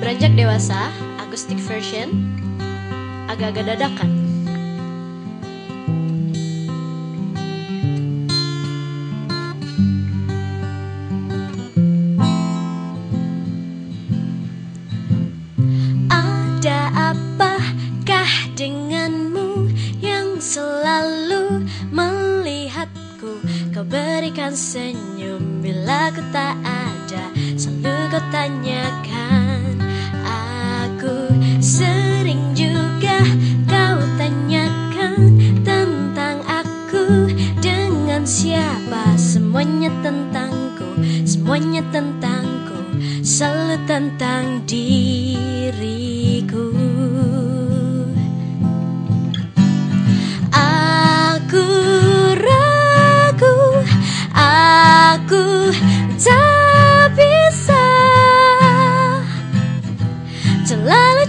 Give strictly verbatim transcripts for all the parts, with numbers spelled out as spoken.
Beranjak dewasa, acoustic version, agak-agak dadakan. Ada apakah denganmu yang selalu melihatku? Kau berikan senyum bila ku tak ada, selalu kau tanyakan aku. Sering juga kau tanyakan tentang aku, dengan siapa, semuanya tentangku, semuanya tentangku, selalu tentang diriku. Aku ragu, aku tak bisa terlalu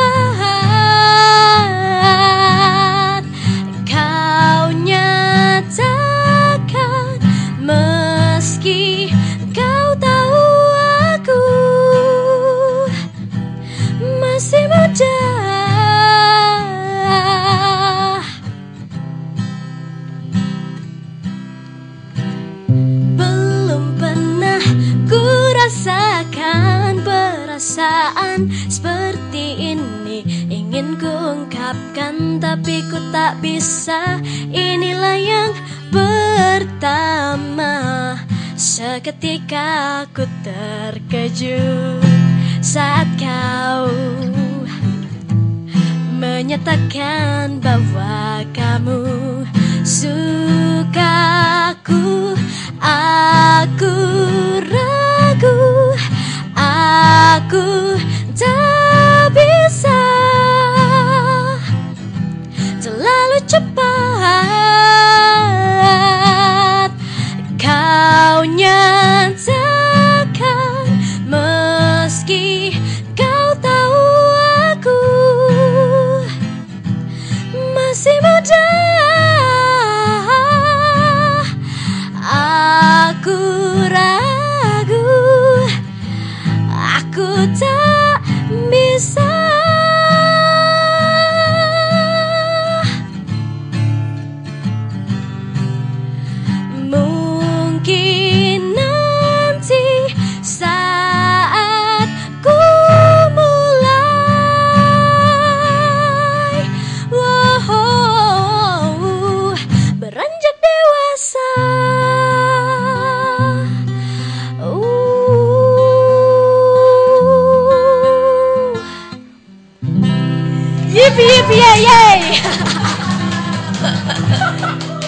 cepat kau nyatakan, meski kau tahu aku masih muda. Belum pernah ku rasakan perasaan seperti ini. Ingin ku ungkapkan tapi ku tak bisa. Inilah yang pertama. Seketika aku terkejut saat kau menyatakan bahwa kamu sukaku. Aku ragu, aku tak bisa terlalu cepat kau nyatakan, meski kau tahu aku masih muda. Aku ragu, aku tak bisa. Mungkin nanti saat ku mulai wow, beranjak dewasa, yippee yippee yay yay.